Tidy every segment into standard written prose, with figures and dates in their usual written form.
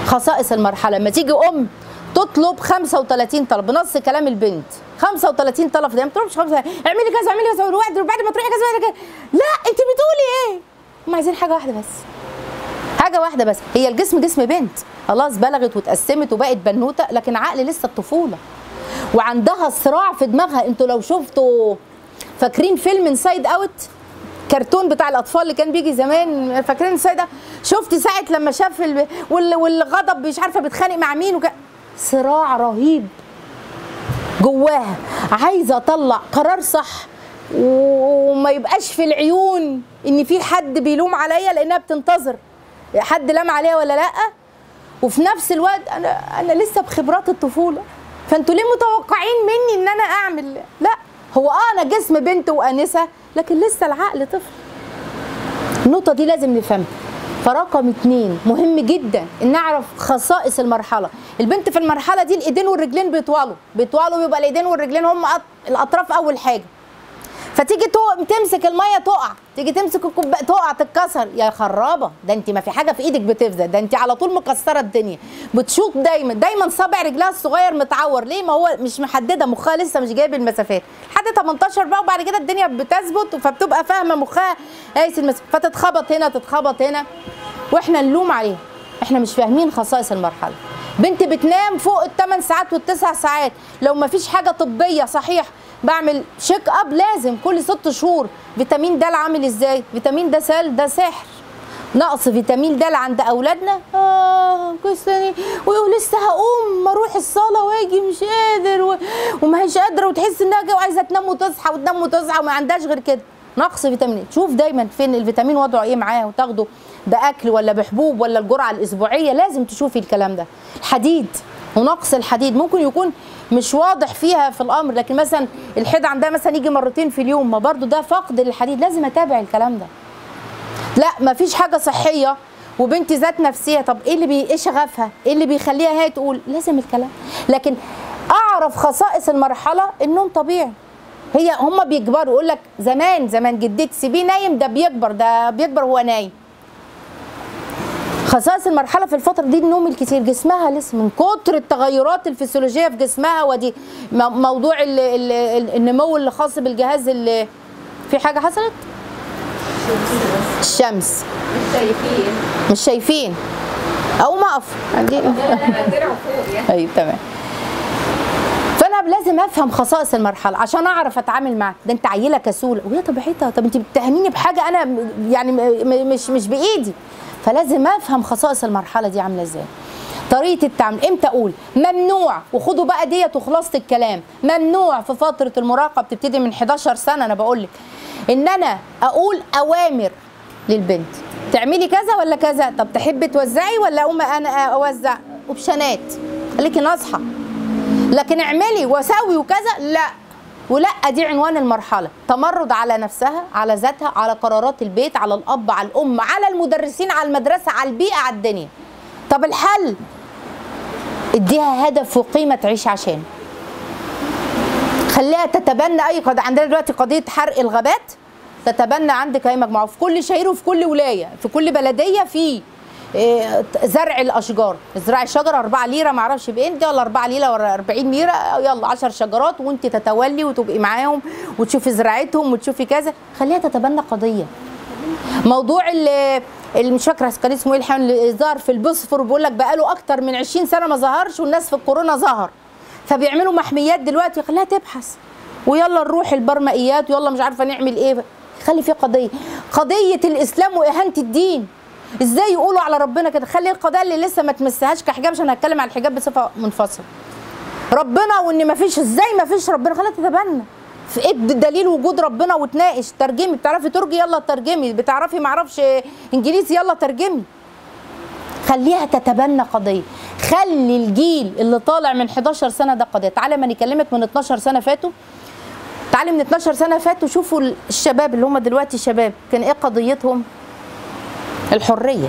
خصائص المرحله لما تيجي ام تطلب 35 طلب بنص كلام البنت، 35 طلب ده ما تطلبش 5، اعملي كذا اعملي كذا وبعد ما تروحي كذا. لا انت بتقولي ايه؟ هم عايزين حاجه واحده بس، حاجه واحده بس. هي الجسم جسم بنت خلاص بلغت واتقسمت وبقت بنوته، لكن عقل لسه الطفوله وعندها صراع في دماغها. انتوا لو شفتوا فاكرين فيلم انسايد اوت، كرتون بتاع الاطفال اللي كان بيجي زمان، فاكرين انسايد اوت؟ شفت ساعه لما شاف والغضب مش عارفه بتخانق مع مين صراع رهيب جواها، عايزه اطلع قرار صح وما يبقاش في العيون ان في حد بيلوم عليا لانها بتنتظر حد لام عليها ولا لا، وفي نفس الوقت انا لسه بخبرات الطفوله، فانتوا ليه متوقعين مني ان انا اعمل؟ لا هو انا جسم بنت وانسه لكن لسه العقل طفل. النقطه دي لازم نفهمها. فرقم 2 مهم جدا ان نعرف خصائص المرحله. البنت في المرحله دي الايدين والرجلين بيطولوا بيبقى الايدين والرجلين هم الاطراف اول حاجه. فتيجي تمسك الميه تقع، تيجي تمسك الكوبايه تقع تتكسر، يا خرابه ده انت ما في حاجه في ايدك بتفزع، ده انت على طول مكسره الدنيا. بتشوط دايما صابع رجلها الصغير متعور، ليه؟ ما هو مش محدده، مخها لسه مش جايب المسافات لحد 18 بقى، وبعد كده الدنيا بتثبت فبتبقى فاهمه مخها قايس المسافات، فتتخبط هنا تتخبط هنا واحنا نلوم عليها. احنا مش فاهمين خصائص المرحله. بنت بتنام فوق ال8 ساعات وال9 ساعات، لو ما فيش حاجه طبيه صحيح بعمل شيك اب لازم كل 6 شهور. فيتامين د عامل ازاي؟ فيتامين د ده سحر. نقص فيتامين د عند اولادنا كويساني ولسه هقوم اروح الصاله واجي مش قادر وما هيش قادره، وتحس انها عايزه تنام وتصحى وتنام وتصحى وما عندهاش غير كده. نقص فيتامين. تشوف دايما فين الفيتامين وضعه ايه معاه وتاخده باكل ولا بحبوب ولا الجرعه الاسبوعيه، لازم تشوفي الكلام ده. الحديد ونقص الحديد ممكن يكون مش واضح فيها في الامر، لكن مثلا الحيض عندها مثلا يجي مرتين في اليوم، ما برضو ده فقد للحديد، لازم اتابع الكلام ده. لا ما فيش حاجه صحيه وبنتي ذات نفسيه، طب ايه اللي ايه شغفها؟ ايه اللي بيخليها هي تقول؟ لازم الكلام. لكن اعرف خصائص المرحله، النوم طبيعي. هم بيكبروا، يقول لك زمان جدتي سيبيه نايم ده بيكبر هو نايم. خصائص المرحله في الفتره دي النوم الكتير، جسمها لسه من كتر التغيرات الفسيولوجيه في جسمها، ودي موضوع النمو اللي خاص بالجهاز اللي في حاجه حصلت. الشمس مش شايفين او ما اقف ايوه تمام. فانا لازم افهم خصائص المرحله عشان اعرف اتعامل معاها. ده انت عيله كسوله وهي طبيعتها، طب انت بتتهميني بحاجه انا يعني مش بايدي، فلازم افهم خصائص المرحله دي عامله ازاي. طريقه التعامل، امتى اقول ممنوع، وخدوا بقى ديت وخلاصه الكلام، ممنوع في فتره المراهقه بتبتدي من 11 سنه، انا بقول لك ان انا اقول اوامر للبنت، تعملي كذا ولا كذا، طب تحبي توزعي ولا اقوم انا اوزع، اوبشنات خليكي ناصحه. لكن اعملي وسوي وكذا لا، ولا دي عنوان المرحله. تمرد على نفسها، على ذاتها، على قرارات البيت، على الاب، على الام، على المدرسين، على المدرسه، على البيئه، على الدنيا. طب الحل؟ اديها هدف وقيمه تعيش عشان. خليها تتبنى اي قضيه. عندنا دلوقتي قضيه حرق الغابات، تتبنى عندك اي مجموعه في كل شهر وفي كل ولايه في كل بلديه في زرع الاشجار. ازرعي شجره 4 ليره ما اعرفش بانت، يلا 4 ليره ولا 40 ليره، يلا 10 شجرات وانت تتولي وتبقي معاهم وتشوفي زراعتهم وتشوفي كذا. خليها تتبنى قضيه. موضوع اللي مش فاكره كان اسمه ايه الحيوان اللي ظهر في البوسفور، بيقول لك بقاله اكتر من 20 سنه ما ظهرش، والناس في الكورونا ظهر، فبيعملوا محميات دلوقتي. خليها تبحث ويلا نروح البرمائيات ويلا مش عارفه نعمل ايه. خلي في قضيه الاسلام واهانه الدين. ازاي يقولوا على ربنا كده؟ خلي القضايا اللي لسه ما تمسهاش كحجاب، عشان هتكلم عن الحجاب بصفه منفصله. ربنا وان ما فيش، ازاي ما فيش ربنا؟ خليها تتبنى. في ايه دليل وجود ربنا وتناقش. ترجمي، بتعرفي ترجي يلا ترجمي، بتعرفي ما اعرفش انجليزي يلا ترجمي. خليها تتبنى قضيه. خلي الجيل اللي طالع من 11 سنه ده قضيه. تعالى ما نكلمك من 12 سنه فاتوا. تعالي من 12 سنه فاتوا شوفوا الشباب اللي هم دلوقتي شباب كان ايه قضيتهم؟ الحريه.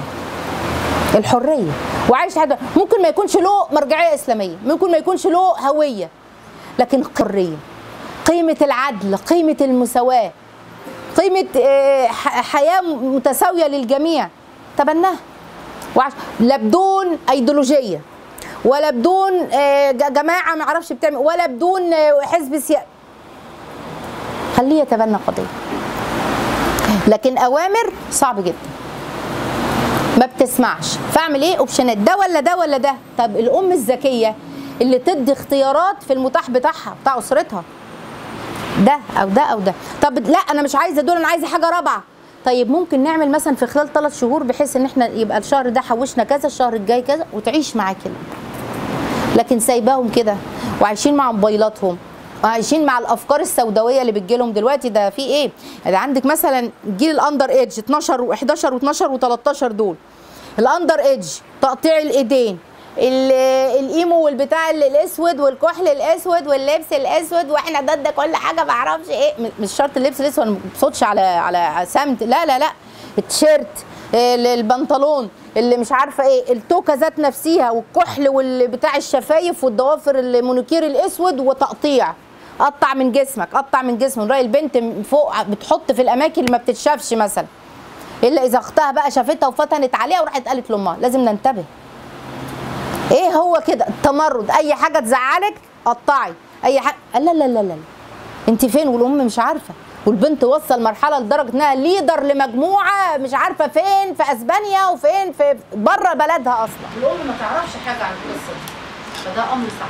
وعايش حاجه ممكن ما يكونش له مرجعيه اسلاميه، ممكن ما يكونش له هويه، لكن حريه، قيمه العدل، قيمه المساواه، قيمه حياه متساويه للجميع. تبناها لا بدون ايديولوجيه ولا بدون جماعه ما اعرفش بتعمل ولا بدون حزب سياسي، خليه يتبنى قضيه. لكن اوامر صعب جدا ما بتسمعش، فاعمل ايه؟ اوبشنات، ده ولا ده ولا ده. طب الام الذكيه اللي تدي اختيارات في المتاح بتاعها بتاع اسرتها، ده او ده او ده. طب لا انا مش عايزه دول، انا عايزه حاجه رابعه. طيب ممكن نعمل مثلا في خلال 3 شهور بحيث ان احنا يبقى الشهر ده حوشنا كذا، الشهر الجاي كذا، وتعيش معاه كده. لكن سايباهم كده وعايشين مع موبايلاتهم وعايشين مع الافكار السوداويه اللي بتجيلهم دلوقتي. ده في ايه؟ ده عندك مثلا جيل الاندر ايدج 12 و11 و12 و13 دول. الاندر ايدج تقطيع الايدين، الايمو والبتاع الاسود والكحل الاسود واللبس الاسود، واحنا ضد كل حاجه ما اعرفش ايه. مش شرط اللبس الاسود، ما بقصدش على سمت، لا لا لا. التيشيرت، البنطلون اللي مش عارفه ايه، التوكه ذات نفسها والكحل والبتاع الشفايف والضوافر المونوكير الاسود وتقطيع. قطع من جسمك، قطع من جسمك. راي البنت فوق بتحط في الاماكن اللي ما بتتشافش مثلا، الا اذا اختها بقى شافتها وفتنت عليها وراحت قالت لامها. لازم ننتبه. ايه هو كده التمرد؟ اي حاجه تزعلك قطعي، اي حاجه. لا لا لا لا، انت فين؟ والام مش عارفه، والبنت وصل مرحله لدرجه انها ليدر لمجموعه مش عارفه فين في اسبانيا وفين في بره بلدها اصلا. الام ما تعرفش حاجه عن القصه دي، فده امر صعب.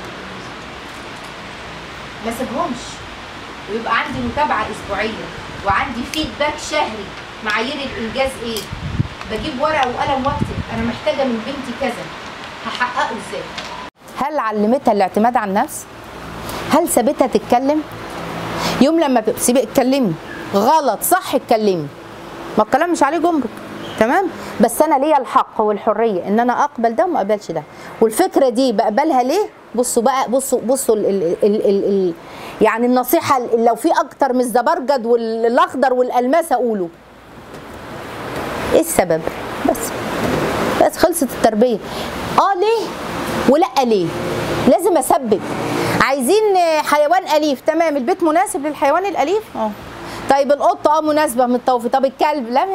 ما سيبهمش، ويبقى عندي متابعه اسبوعيه وعندي فيدباك شهري. معايير الانجاز ايه؟ بجيب ورقه وقلم واكتب انا محتاجه من بنتي كذا، هحققه ازاي؟ هل علمتها الاعتماد على النفس؟ هل سابتها تتكلم؟ يوم لما سيبي اتكلمي، غلط صح اتكلمي، ما الكلام مش عليه جمرك، تمام؟ بس انا ليا الحق والحريه ان انا اقبل ده وما اقبلش ده. والفكره دي بقبلها ليه؟ بصوا بقى، بصوا يعني النصيحه، لو في اكتر من الزبرجد والاخضر والالماس اقوله. ايه السبب؟ بس خلصت التربيه. ليه ولا ليه؟ لازم اسبب. عايزين حيوان اليف، تمام، البيت مناسب للحيوان الاليف؟ طيب القطه مناسبه متطوفه. طب الكلب لا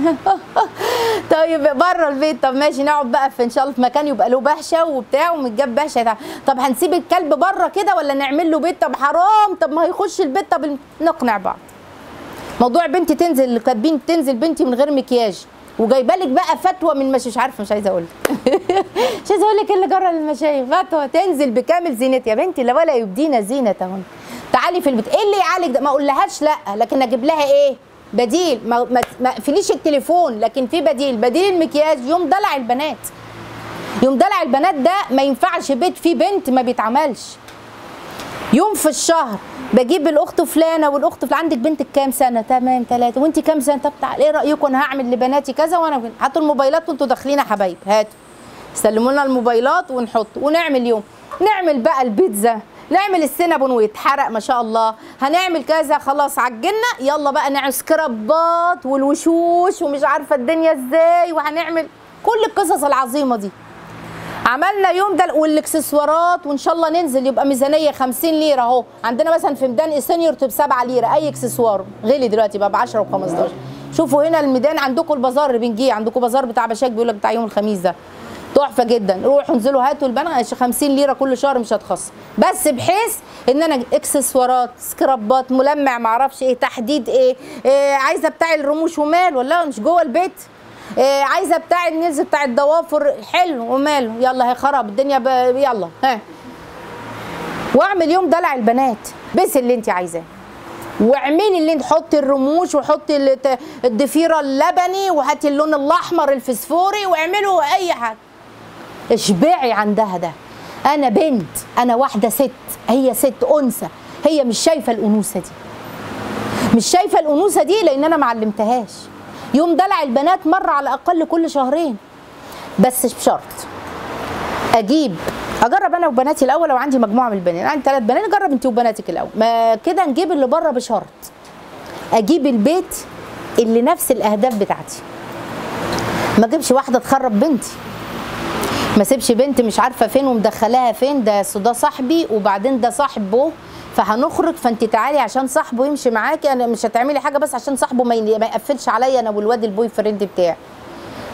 طيب بره البيت، طب ماشي نقعد بقى في ان شاء الله في مكان يبقى له بهشه وبتاع ومتجاب بهشه. طب هنسيب الكلب بره كده ولا نعمل له بيت؟ طب حرام، طب ما هيخش البيت. طب نقنع بعض. موضوع بنتي تنزل، كاتبين تنزل بنتي من غير مكياج، وجايبه لك بقى فتوى من مش عارفه، مش عايزه اقول لك مش عايزه اقول لك ايه اللي جرى للمشايخ. فتوى تنزل بكامل زينتها. يا بنتي لا ولا يبدين زينتهن. تعالي في البيت، ايه اللي يعالج ده؟ ما اقولهاش لا، لكن اجيب لها ايه؟ بديل. ما اقفليش التليفون، لكن في بديل المكياج. يوم دلع البنات، يوم دلع البنات ده ما ينفعش بيت فيه بنت ما بيتعملش. يوم في الشهر بجيب الاخت فلانه والاخت عندك بنتك كام سنه؟ تمام 3. وانت كام سنه؟ طب تعالى ايه رايكم انا هعمل لبناتي كذا، وانا هاتوا الموبايلات وانتوا داخلين يا حبايب، هاتوا سلموا لنا الموبايلات ونحط ونعمل يوم. نعمل بقى البيتزا، نعمل السينابون ويتحرق ما شاء الله، هنعمل كذا، خلاص عجلنا، يلا بقى نعمل سكرابات والوشوش ومش عارفه الدنيا ازاي، وهنعمل كل القصص العظيمه دي. عملنا يوم ده والاكسسوارات، وان شاء الله ننزل يبقى ميزانيه 50 ليره اهو. عندنا مثلا في ميدان سينيور ب 7 ليره اي اكسسوار، غلي دلوقتي بقى ب 10 و 15. شوفوا هنا الميدان عندكم البازار اللي بنجي عندكم، بازار بتاع بشاك بيقول لك بتاع يوم الخميس ده تحفه جدا. روحوا انزلوا هاتوا البنات 50 ليره كل شهر مش هتخسر، بس بحيث ان انا اكسسوارات، سكرابات، ملمع، معرفش ايه، تحديد ايه عايزه بتاع الرموش ومال ولا مش جوه البيت، عايزه بتاع النيلز بتاع الضوافر، حلو وماله، يلا هي خراب الدنيا يلا ها. واعمل يوم دلع البنات، بس اللي انت عايزاه، واعملي اللي انت، حطي الرموش وحطي الضفيره اللبني وهاتي اللون الاحمر الفسفوري واعملوا اي حاجه، اشبعي عندها ده. انا بنت، انا واحده ست، هي ست انثى، هي مش شايفه الانوثه دي، مش شايفه الانوثه دي لان انا ما علمتهاش. يوم دلع البنات مره على الاقل كل شهرين، بس بشرط اجرب انا وبناتي الاول. لو عندي مجموعه من البنات، عندي 3 بنات، جرب انت وبناتك الاول، ما كده نجيب اللي بره بشرط اجيب البيت اللي نفس الاهداف بتاعتي. ما اجيبش واحده تخرب بنتي، ما سيبش بنت مش عارفه فين ومدخلاها فين، ده صاحبي وبعدين ده صاحبه فهنخرج، فانت تعالي عشان صاحبه يمشي معاكي، انا مش هتعملي حاجه بس عشان صاحبه ما يقفلش عليا انا والواد البوي فريند بتاعي.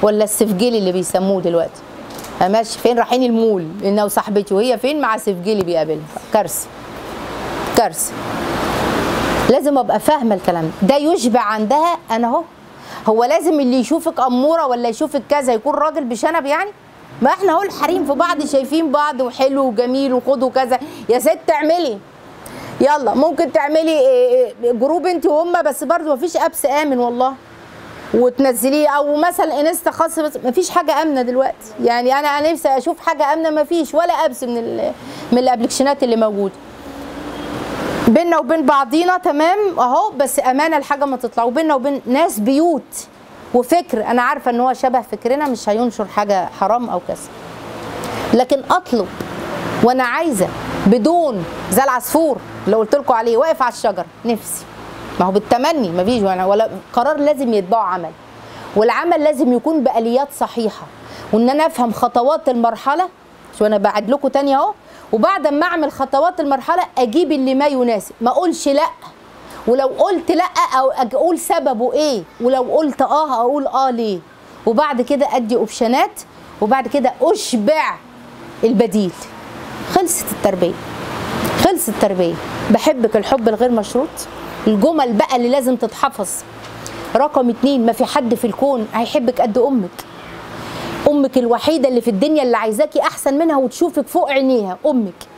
ولا السفجلي اللي بيسموه دلوقتي. ماشي فين؟ رايحين المول انه وصاحبتي، وهي فين؟ مع سفجلي بيقابلها. كارثه كارثه. لازم ابقى فاهمه الكلام ده يشبع عندها. انا اهو، هو لازم اللي يشوفك اموره ولا يشوفك كذا يكون راجل بشنب يعني؟ ما احنا اهو الحريم في بعض شايفين بعض وحلو وجميل وخدوا كذا. يا ست اعملي، يلا ممكن تعملي جروب انت وهم، بس برضه مفيش ابس امن والله وتنزليه، او مثلا انستا خاص، بس مفيش حاجه امنه دلوقتي. يعني انا نفسي اشوف حاجه امنه، مفيش ولا ابس من الابلكيشنات اللي موجوده بيننا وبين بعضينا. تمام اهو، بس امانه الحاجه ما تطلع. وبيننا وبين ناس بيوت وفكر، انا عارفه ان هو شبه فكرنا مش هينشر حاجه حرام او كذا، لكن اطلب وانا عايزه بدون زي العصفور اللي قلت لكم عليه واقف على الشجر نفسي. ما هو بالتمني مفيش، ولا قرار لازم يتبعه عمل، والعمل لازم يكون باليات صحيحه، وان انا افهم خطوات المرحله. شو انا بعد لكم تاني اهو، وبعد ما اعمل خطوات المرحله اجيب اللي ما يناسب، ما اقولش لا، ولو قلت لا او اقول سببه ايه، ولو قلت اقول ليه، وبعد كده ادي اوبشنات، وبعد كده اشبع البديل. خلصت التربيه، خلصت التربيه. بحبك الحب الغير مشروط، الجمل بقى اللي لازم تتحفظ. رقم 2، ما في حد في الكون هيحبك قد امك. امك الوحيده اللي في الدنيا اللي عايزاكي احسن منها وتشوفك فوق عينيها، امك.